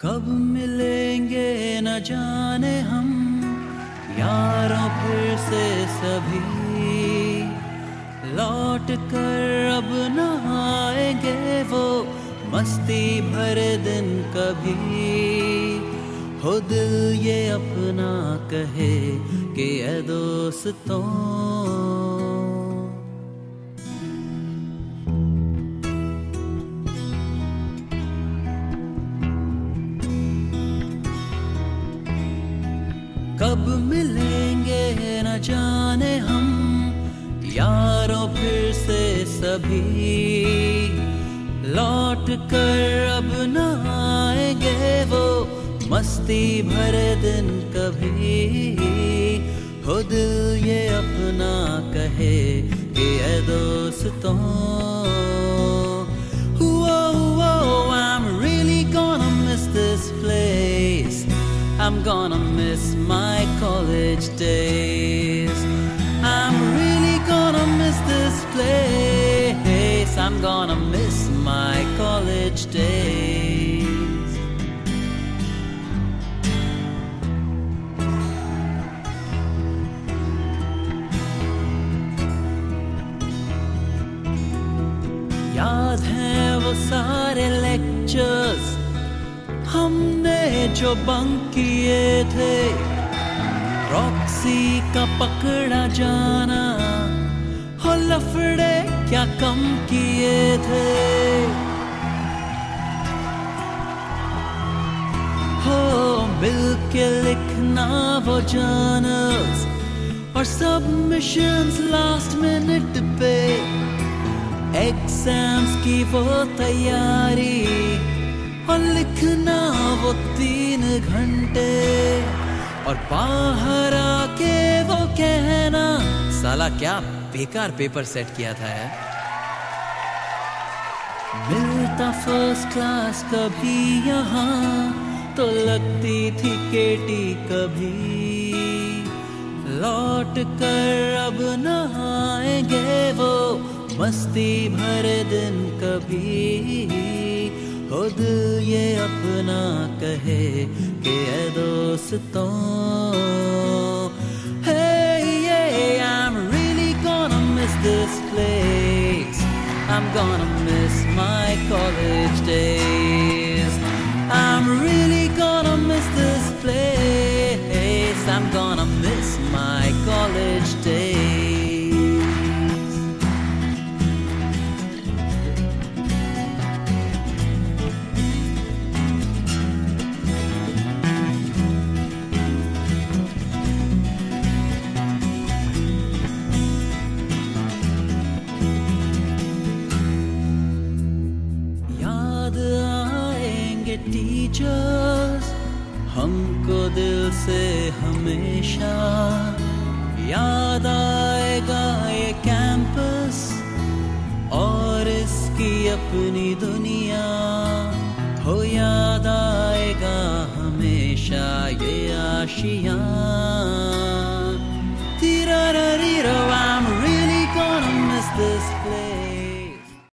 कब मिलेंगे न जाने हम यारों फिर से सभी, लौट कर अब न आएंगे वो मस्ती भरे दिन कभी। हो दिल ये अपना कहे कि ऐ दोस्तों, कब मिलेंगे न जाने हम यारों फिर से सभी, लौट कर अब न आएंगे वो मस्ती भरे दिन कभी। हो दिल ये अपना कहे कि ऐ दोस्तों, I'm really gonna miss this place, I'm gonna miss my college days, I'm really gonna miss this place, I'm gonna miss my college days. याद हैं वो सारे लेक्चर्स हमने जो बंक किए थे, रॉक्सी का पकड़ा जाना, हो लफड़े क्या कम किए थे। हो मिल के लिखना वो जर्नल्स और सबमिशंस लास्ट मिनट पे, एग्जाम्स की वो तैयारी और लिखना वो 3 घंटे, और बाहर आके वो कहना साला क्या बेकार पेपर सेट किया था यार। मिलता फर्स्ट क्लास कभी यहाँ तो लगती थी केटी कभी, लौट कर अब न आएंगे वो मस्ती भरे दिन कभी। हो दिल ये अपना कहे कि ऐ दोस्तों, hey yeah, I'm really gonna miss this place, I'm gonna miss my college days, I'm really gonna miss this place, I'm gonna miss my college days. Teachers हमको दिल से हमेशा, याद आएगा ये कैंपस और इसकी अपनी दुनिया, हो याद आएगा हमेशा ये आशियाँ। I'm really gonna miss this place.